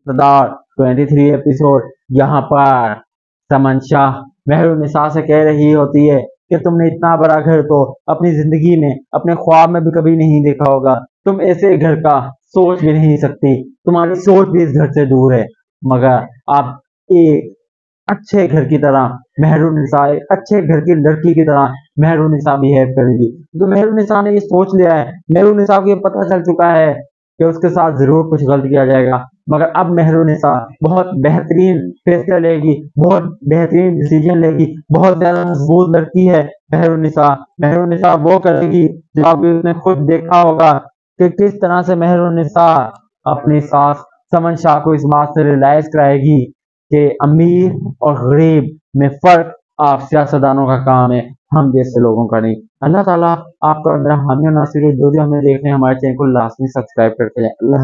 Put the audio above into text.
सरदार 23 episode. यहाँ पर समन शाह मेहरुन्निसा से कह रही होती है कि तुमने इतना बड़ा घर तो अपनी जिंदगी में अपने ख्वाब में भी कभी नहीं देखा होगा, तुम ऐसे घर का सोच भी नहीं सकती, तुम्हारी सोच भी इस घर से दूर है। मगर आप एक अच्छे घर की तरह मेहरुन्निसा, एक अच्छे घर की लड़की की तरह मेहरुन्निसा बिहेव करेगी। तो मेहरुन्निसा ने ये सोच लिया है, मेहरुन्निसा को ये पता चल चुका है कि उसके साथ जरूर कुछ गलत किया जाएगा। मगर अब मेहरुन्निसा बहुत बेहतरीन फैसला लेगी, बहुत बेहतरीन डिसीजन लेगी, बहुत ज्यादा मजबूत लड़की है मेहरुन्निसा। मेहरुन्निसा वो करेगी जो अभी उसने खुद देखा होगा कि किस तरह से मेहरुन्निसा अपनी सास समन शाह को इस बात से रियलाइज कराएगी कि अमीर और गरीब में फर्क आप सियासतदानों का काम है, हम जैसे लोगों का नहीं। अल्लाह ताला आपका मेरा हामी और नासिर, जो भी हमें देखने हमारे चैनल को लाजमी सब्सक्राइब करके जाए।